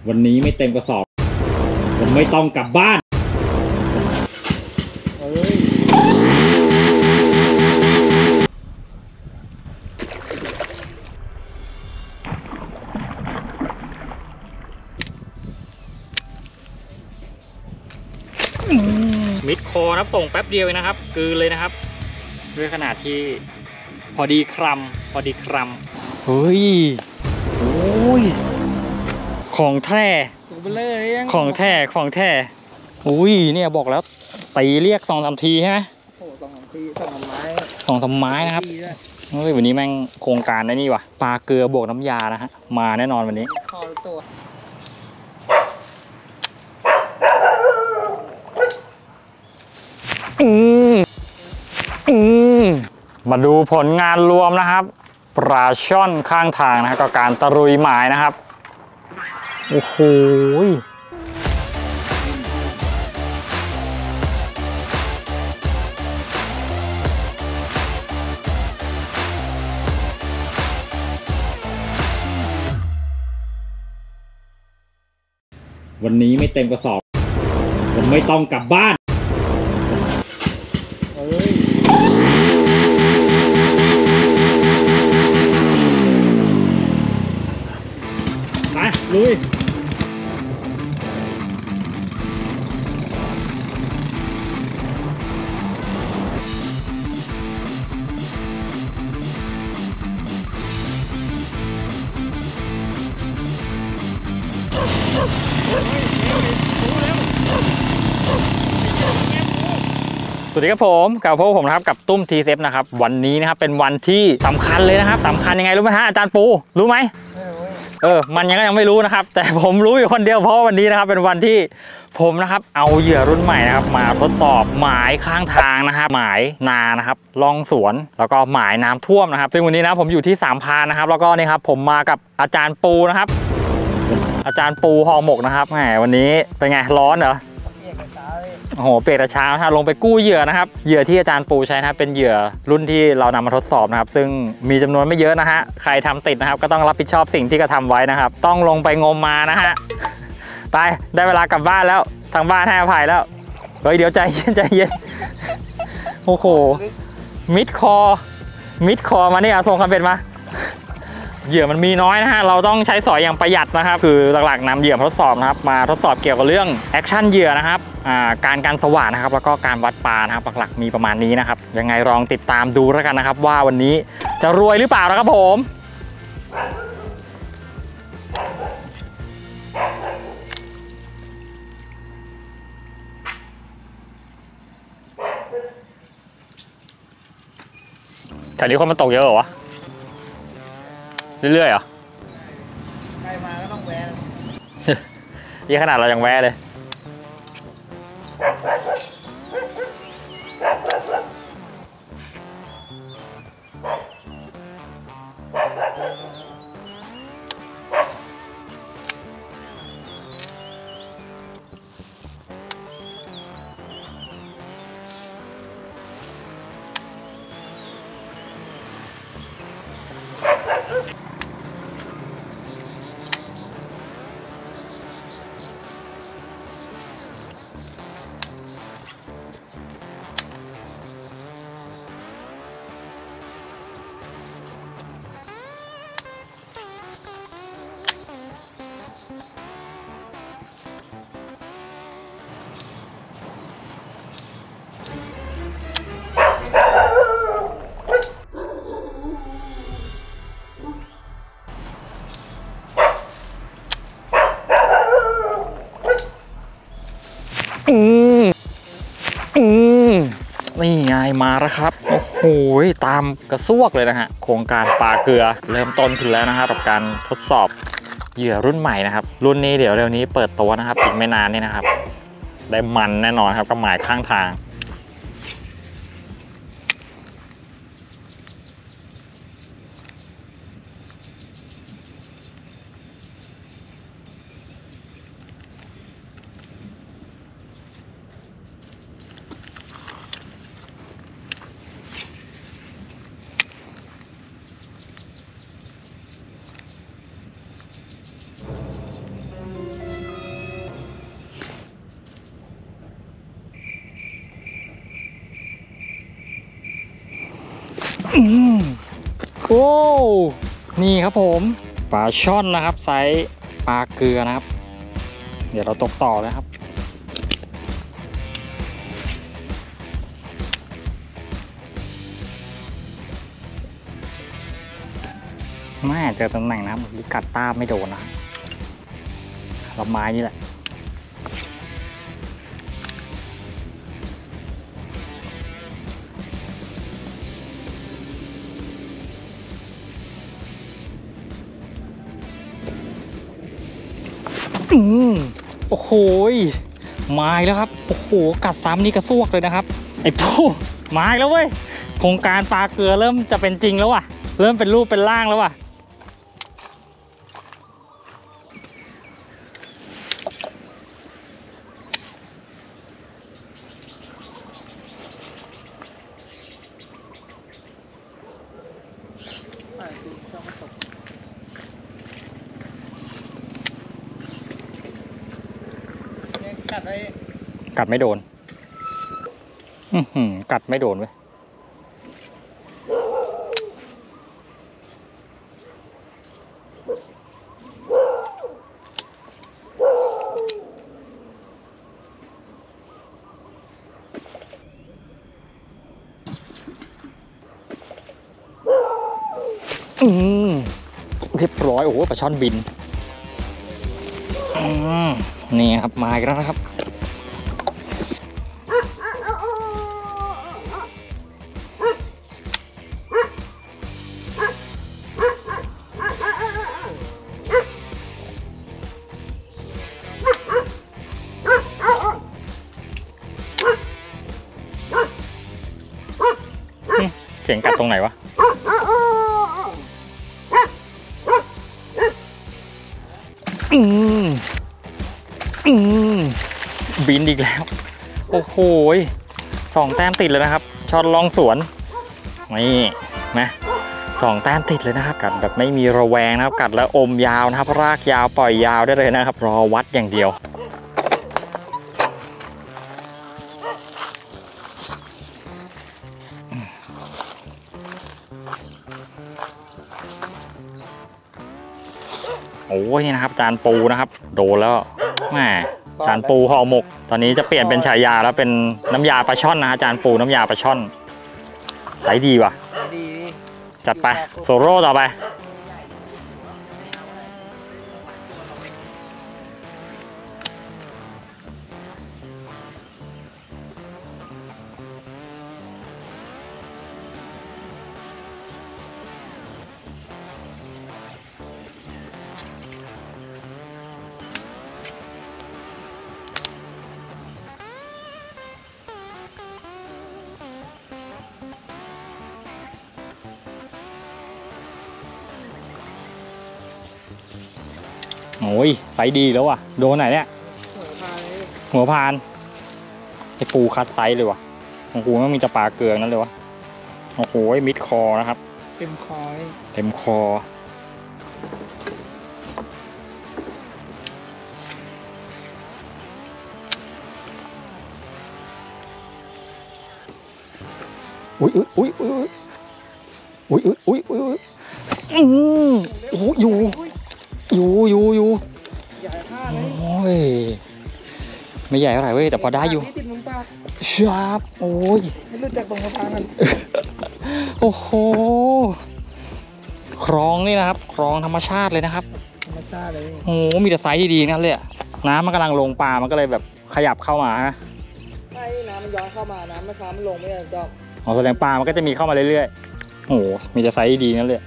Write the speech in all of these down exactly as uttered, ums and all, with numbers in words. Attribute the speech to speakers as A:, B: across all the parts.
A: วันนี้ไม่เต็มกระสอบผมไม่ต้องกลับบ้านเอ้ยมิดคอครับส่งแป๊บเดียวนะครับกลืนเลยนะครับด้วยขนาดที่พอดีครัมพอดีครัมเฮ้ยโอ้ยของแท้ของแท้ของแท้อุ้ยเนี่ยบอกแล้วตีเรียกสองสามทีใช่ไหมโอ้สองสามทีสองสามไม้สองสามไม้นะครับเฮ้ยวันนี้แม่งโครงการได้นี่วะปลาเกลือบวกน้ำยานะฮะมาแน่นอนวันนี้ข้อตัวอืมอืมมาดูผลงานรวมนะครับปลาช่อนข้างทางนะครับกับการตะลุยหมายนะครับโอ้โหวันนี้ไม่เต็มกระสอบผมไม่ต้องกลับบ้านเอ้ยไปลุยสวัสดีครับผมกับพวกผมนะครับกับตุ้มทีเซฟนะครับวันนี้นะครับเป็นวันที่สำคัญเลยนะครับสำคัญยังไงรู้ไหมฮะอาจารย์ปูรู้ไหมเออมันยังยังไม่รู้นะครับแต่ผมรู้อยู่คนเดียวเพราะวันนี้นะครับเป็นวันที่ผมนะครับเอาเหยื่อรุ่นใหม่นะครับมาทดสอบหมายข้างทางนะครับหมายนานะครับล่องสวนแล้วก็หมายน้ำท่วมนะครับซึ่งวันนี้นะผมอยู่ที่สามพานนะครับแล้วก็นี่ครับผมมากับอาจารย์ปูนะครับอาจารย์ปูห่อหมกนะครับแหมวันนี้เป็นไงร้อนเหรอโอ้โหเปียกแต่เช้านะลงไปกู้เหยื่อนะครับเหยื่อที่อาจารย์ปูใช้นะเป็นเหยื่อรุ่นที่เรานำมาทดสอบนะครับซึ่งมีจำนวนไม่เยอะนะฮะใครทำติดนะครับก็ต้องรับผิดชอบสิ่งที่กระทำไว้นะครับต้องลงไปงมมานะฮะไปได้เวลากลับบ้านแล้วทางบ้านให้อภัยแล้วเฮ้ยเดี๋ยวใจเย็นใจเย็นโอ้โหมิดคอมิดคอมาเนี่ยส่งคำเป็นมาเหยื่อมันมีน้อยนะฮะเราต้องใช้สอยอย่างประหยัดนะครับคือหลักๆนำเหยื่อทดสอบนะครับมาทดสอบเกี่ยวกับเรื่องแอคชั่นเหยื่อนะครับการการสว่านนะครับแล้วก็การวัดปลานะครับหลักๆมีประมาณนี้นะครับยังไงลองติดตามดูแล้วกันนะครับว่าวันนี้จะรวยหรือเปล่านะครับผมแถวนี้คนมันตกเยอะเหรอวะเรื่อยๆเหรอใครมาก็ต้องแวะยี่ขนาดเรายังแวะเลยอืมอืมนี่ไงมาแล้วครับโอ้โหตามกระซวกเลยนะฮะโครงการปลาเกลือเริ่มต้นขึ้นแล้วนะครับกับการทดสอบเหยื่อรุ่นใหม่นะครับรุ่นนี้เดี๋ยวเร็วนี้เปิดตัวนะครับอีกไม่นานนี่นะครับได้มันแน่นอนครับกับหมายข้างทาง
B: อืม
A: อืมโอ้นี่ครับผมปลาช่อนนะครับไซส์ปลาเกลือนะครับเดี๋ยวเราตกต่อเลยครับแม่เจอตำแหน่งนะครับลิกัดต้าไม่โดนนะลำไม้นี่แหละอืมโอ้โหมาอีกแล้วครับโอ้โหกัดซ้ำนี่กระซวกเลยนะครับไอ้ปูมาอีกแล้วเว้ยโครงการปลาเกลือเริ่มจะเป็นจริงแล้วว่ะเริ่มเป็นรูปเป็นร่างแล้วว่ะ
B: กัดไอ้
A: กัดไม่โดนอื้อหือกัดไม่โดนเว้ยอืมเรียบร้อยโอ้โหปลาช่อนบินอืมนี่ครับมาอีกแล้วนะครับเสียงกัดตรงไหนวะอืมอืมบินอีกแล้วโอ้โหสองแต้มติดเลยนะครับช็อตลองสวนนี่นะสองแต้มติดเลยนะครับกัดแบบไม่มีระแวงนะครับกัดแล้วอมยาวนะครับรากยาวปล่อยยาวได้เลยนะครับรอวัดอย่างเดียวโอ้ยนี่นะครับจานปูนะครับโดนแล้วแหมจานปูห่อหมกตอนนี้จะเปลี่ยนเป็นฉายาแล้วเป็นน้ำยาปลาช่อนนะจานปูน้ำยาปลาช่อนใช้ดีว่ะ
B: ดี
A: จัดไปโซโล่ต่อไปโอ้ยไซส์ดีแล้วว่ะโดนไหนเนี่ยหัวพานไอปูคัดไซส์เลยว่ะของกูไม่มีจะปลาเกลือนั่นเลยวะโอ้โหมิดคอนะครับ
B: เต็มคอ
A: เต็มคออุ้ยอุ้ยอุ้ยอุ้ยอุ้ยอุ้ยอุ้ยอืมโอ้อยู่อยู่อยู่อยู่
B: ใหญ่ท่าเลย
A: โอ้ยไม่ใหญ่เท่าไหร่เว้ยแต่พอได้อยู่ชับโอ้ย
B: ไม่รู้จักตรงกระพานกัน
A: โอ้โหคลองนี่นะครับคลองธรรมชาติเลยนะครับ
B: ธรรมชาติเลย
A: โอ้โหมีแต่ไซส์ดีๆนั่นเลยน้ำมันกำลังลงปลามันก็เลยแบบขยับเข้ามาฮะ
B: ใช่น้ำมันย้อนเข้ามาน้ำเมื่อเช้ามันลงไม่ได้ดอก
A: อ๋อแสดงปลามันก็จะมีเข้ามาเรื่อยๆโอ้โหมีแต่ไซส์ดีนั่นเลย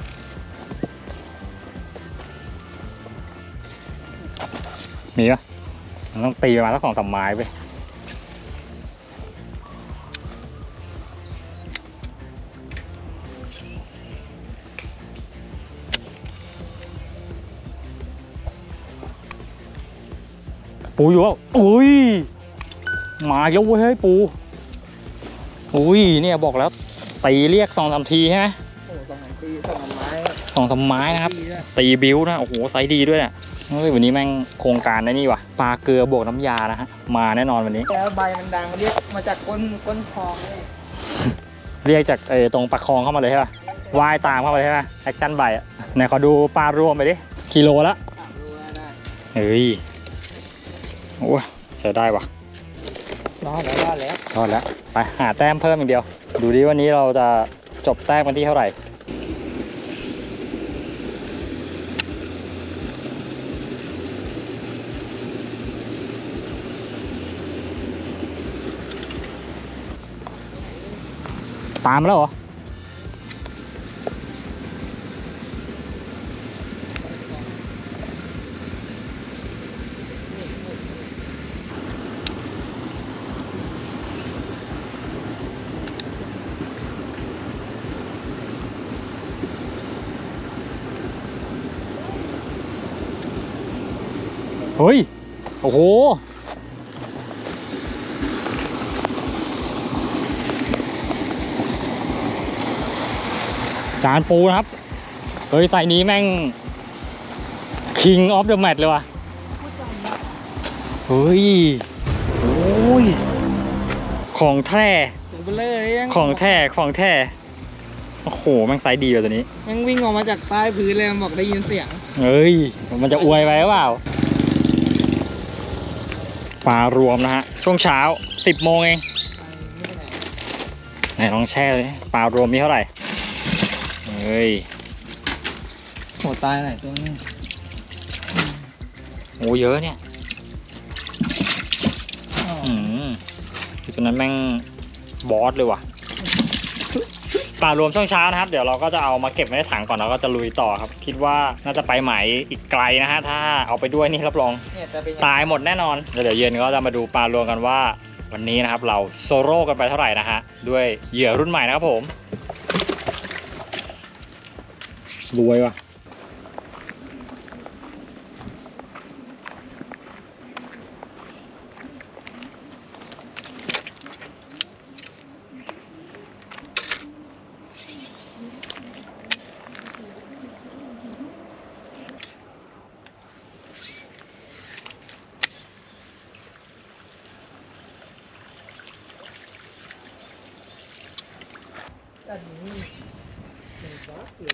A: มีปะมันต้องตีประมาณสักสองสามไม้ไปปูอยู่อ่ะอุ้ยมาเยอะเว้ยปูอุ้ยเนี่ยบอกแล้วตีเรียกสองสามทีใช่ไหม
B: โอ้สองสามทีสองสามไม้
A: สองสามไม้นะครับตีบิ้วนะโอ้โหไซส์ดีด้วยเนี่ยเฮ้ยวันนี้แม่งโครงการได้นี่ว่ะปลาเกลือบวกน้ำยานะฮะมาแน่นอนวันนี้
B: แล้วใบมันดังเรียกมาจากก้นก้นคลองเลย
A: เรียกจากไอ้ตรงปากคลองเข้ามาเลยใช่ป่ะว่ายตามเข้ามาเลยใช่ป่ะแอคชั่นใบอ่ะไหนขอดูปลารวมไปดิกิโลละ
B: ดูได้ได้
A: เฮ้ยโอ้ใช้ได้ว่ะ
B: รอดแล้วรอดแล้ว
A: รอดแล้วไปหาแต้มเพิ่มอีกเดียว ดูดิวันนี้เราจะจบแต้มกันที่เท่าไหร่ตามมาแล้วเหรอเฮ้ยโอ้โหจานปูนะครับเฮ้ยไซนี้แม่ง King of the Match เลยว่ะเฮ้ยโอ้ยของแท้
B: ถึงไปเลยยัง
A: ของแท้ของแท้โอ้โหแม่งไซส์ดีเลยตัวนี้
B: ยังวิ่งออกมาจากใต้พื้นเลยมันบอกได้ยินเสียง
A: เฮ้ยมันจะอวยไปหรือเปล่าปลารวมนะฮะช่วงเช้าสิบโมงเองไหนลองแช่เลยปลารวมมีเท่าไหร่เฮ้ย
B: โหตายไหนตัวนี้
A: โอ้เยอะเนี่ยอืมตัวนั้นแม่งบอสเลยว่ะปลารวมช่วงเช้านะครับเดี๋ยวเราก็จะเอามาเก็บไว้ในถังก่อนแล้วก็จะลุยต่อครับคิดว่าน่าจะไปไหมอีกไกลนะฮะถ้าเอาไปด้วยนี่รับรอง
B: เนี่ยจะเป็น
A: ตายหมดแน่นอนแล้วเดี๋ยวเย็นก็จะมาดูปลารวมกันว่าวันนี้นะครับเราโซโล่กันไปเท่าไหร่นะฮะด้วยเหยื่อรุ่นใหม่นะครับผมรวยว่ะ
B: กันนี้หนึ่งบาทเลย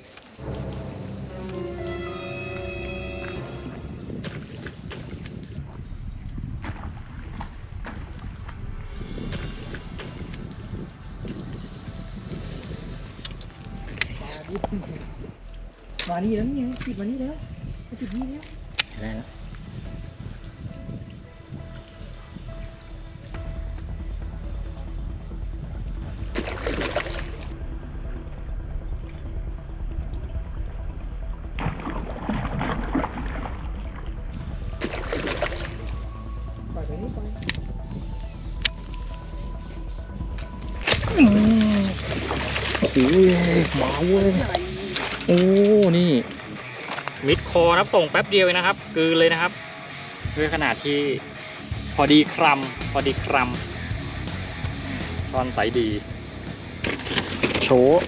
B: มานี่แล้วนี่ไงจิบมานี่แล้วมาจิบนี่แล้ว
A: ได้แล้ว
B: ปล่อยไปนี่ไป
A: โอ้โหมาเว้ยโอ้นี่มิดคอครับส่งแป๊บเดียวนะครับกือเลยนะครับด้วยขนาดที่พอดีครัมพอดีครัมตอนใสดีโชว์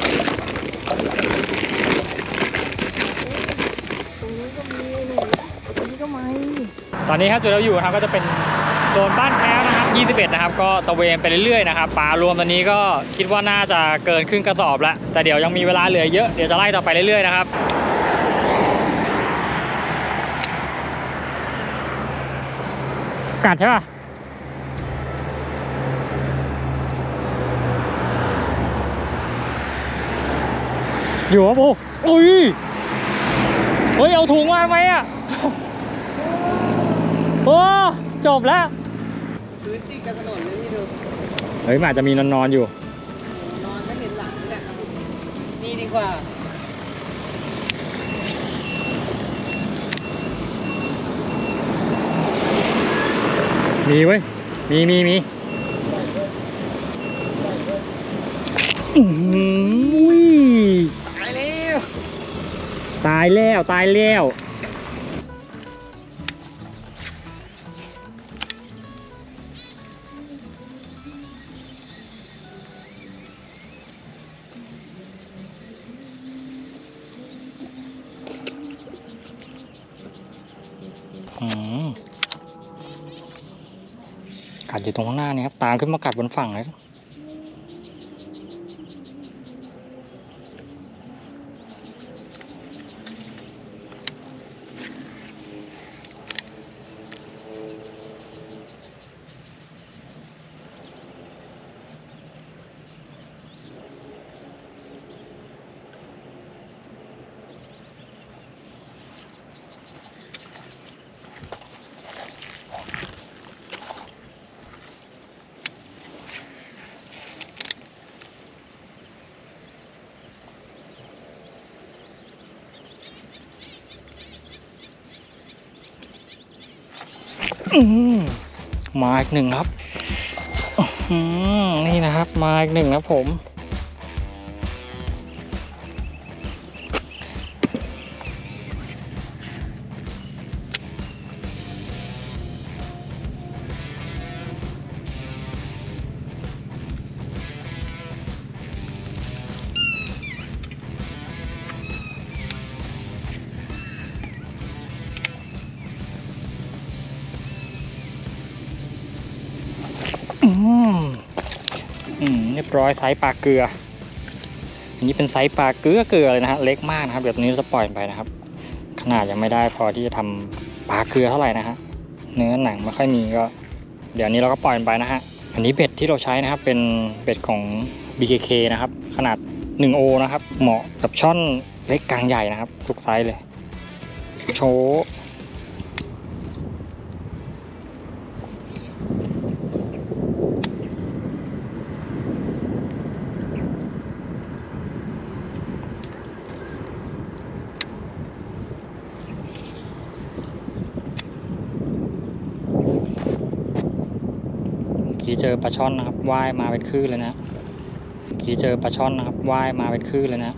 B: ตรงนี้ก็มีนี่ตรงนี้ก็ไม่
A: ตอนนี้ครับจุดเราอยู่นะครับก็จะเป็นโซนบ้านแพ้วนะครับยี่สิบเอ็ดนะครับก็ตะเวนไปเรื่อยๆนะครับปลารวมตอนนี้ก็คิดว่าน่าจะเกินครึ่งกระสอบแล้วแต่เดี๋ยวยังมีเวลาเหลือเยอะเดี๋ยวจะไล่ต่อไปเรื่อยๆนะครับกัดใช่ป่ะอยู่ครับปูอุ้ยเฮ้ยเอาถุงมาไหมอ่ะโอ้จบแล้ว
B: พื้นติดกับถนนเลยที่ดู
A: เฮ้ยมันอาจจะมีนอนๆอยู่
B: นอนไม่เห็นหลังเลยครับนี่ดีกว่า
A: มีเว้ยมีมีมีอื้อหือ
B: ตายแล้ว
A: ตายแล้วตายแล้วอืมกัดอยู่ตรงข้างหน้านี่ครับตามขึ้นมากัดบนฝั่งเลยอืมมาอีกหนึ่งครับอืมนี่นะครับมาอีกหนึ่งครับผมอืมอืมเรียบร้อยไซส์ปลาเกลืออันนี้เป็นไซส์ปลาเกลือเกลือเลยนะฮะเล็กมากนะครับเดี๋ยวนี้เราจะปล่อยไปนะครับขนาดยังไม่ได้พอที่จะทำปลาเกลือเท่าไหร่นะฮะเนื้อหนังไม่ค่อยมีก็เดี๋ยวนี้เราก็ปล่อยไปนะฮะอันนี้เบ็ดที่เราใช้นะครับเป็นเบ็ดของ บี เค เค นะครับขนาดหนึ่งโอนะครับเหมาะกับช่อนเล็กกลางใหญ่นะครับทุกไซส์เลยโชว์ขี่เจอปลาช่อนนะครับว่ายมาเป็นคลื่นเลยนะขี่เจอปลาช่อนนะครับว่ายมาเป็นคลื่นเลยนะ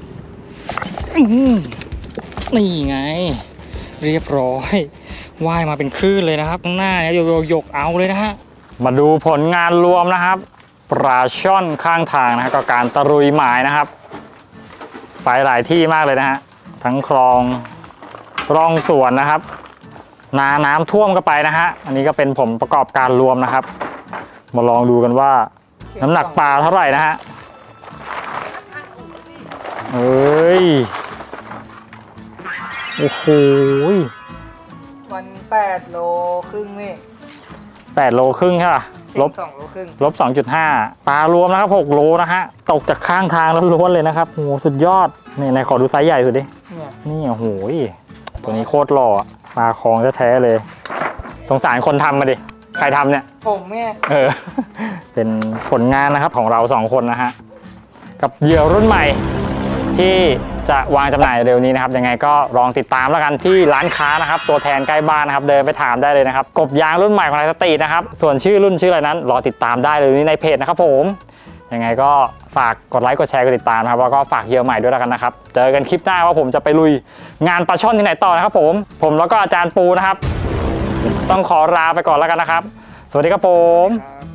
A: นี่ไงเรียบร้อยว่ายมาเป็นคลื่นเลยนะครับข้างหน้าเนี่ยโยกๆเอาเลยนะฮะมาดูผลงานรวมนะครับปลาช่อนข้างทางนะก็การตะลุยหมายนะครับไปหลายที่มากเลยนะฮะทั้งคลองร่องสวนนะครับนาน้ำท่วมก็ไปนะฮะอันนี้ก็เป็นผลประกอบการรวมนะครับมาลองดูกันว่าน้ำหนักปลาเท่าไหร่นะฮะเอ้ยโอ้โห
B: มันแปดโลครึ่งนี่
A: แปดโลครึ่งใช่ป่ะลบ
B: สองโลครึ่ง
A: ลบสองจุดห้าปลารวมนะครับหกโลนะฮะตกจากข้างทางล้วนๆเลยนะครับโอ้โหสุดยอดนี่นายขอดูไซส์ใหญ่สุดดินี่โอ้โหตัวนี้โคตรหล่อปลาคลองแท้ๆเลยสงสารคนทำมาดิใครทำเนี่ย
B: ผมเนี่ย
A: เออเป็นผลงานนะครับของเราสองคนนะฮะกับเหยื่อรุ่นใหม่ที่จะวางจำหน่ายเร็วนี้นะครับยังไงก็ลองติดตามแล้วกันที่ร้านค้านะครับตัวแทนใกล้บ้านนะครับเดินไปถามได้เลยนะครับกบยางรุ่นใหม่ของไทยสตรีทนะครับส่วนชื่อรุ่นชื่ออะไรนั้นรอติดตามได้เลยในเพจนะครับผมยังไงก็ฝากกดไลค์กดแชร์กดติดตามนะครับแล้วก็ฝากเหยื่อใหม่ด้วยแล้วกันนะครับเจอกันคลิปหน้าว่าผมจะไปลุยงานปลาช่อนที่ไหนต่อนะครับผมผมแล้วก็อาจารย์ปูนะครับต้องขอลาไปก่อนแล้วกันนะครับสวัสดีครับผม